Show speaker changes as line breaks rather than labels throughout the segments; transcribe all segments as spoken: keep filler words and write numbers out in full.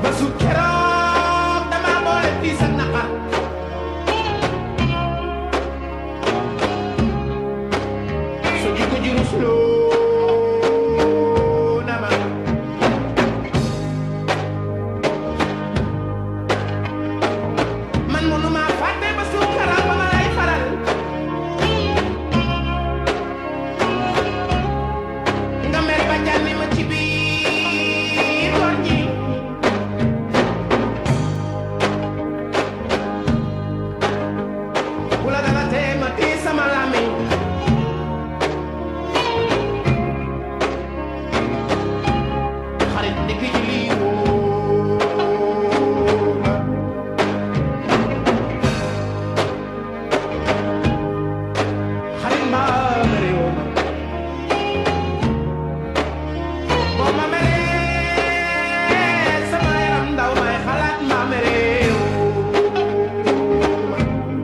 ba su keroog dama boole tiis ak naqar su jikko ji rusloo na ma man mënu maa fàtte ba su keroog ba ma lay faral nga mer ba jànni ma ci biir góor ñi bu la dara tee ma téye sama làmmiñ xarit ndekki ji lii woo ma xarit mbaa mere woo ma boo ma meree sama yaram ndaw may xalaat mbaa mere woo ma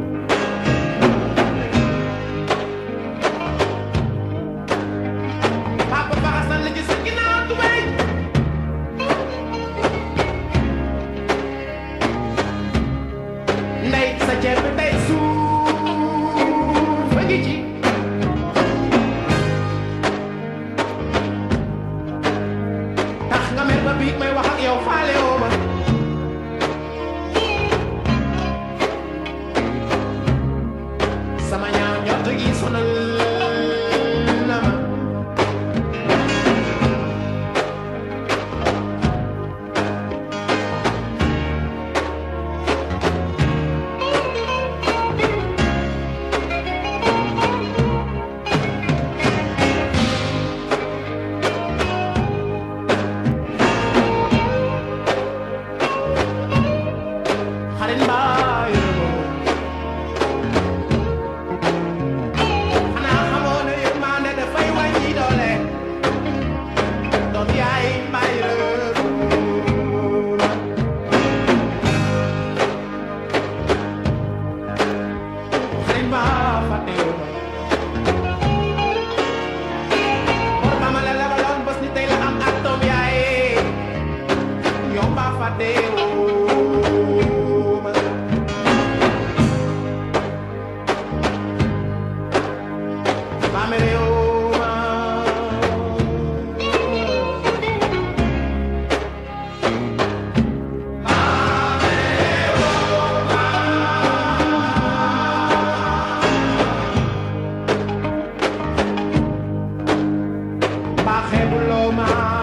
papa faxasal la ci sa ginnaaw tubéy ndey sa ceeb bi tey suuf a ngi ci tax nga mer ba biig may wax ak yow faale woo ma sama ñaaw njort gi sonal na ma xarit mbaa yërëmoo xanaa xamoo ne yërmande dafay wàññi doole doom yaay mbaa yërëmoo xarit mbaa fàtte yoo ma bor ba ma la lebaloon bés ni tey la am ak doom yaay yow mbaa fàtte yoo ma mbaa mere yoo ma mbaa xeebuloo ma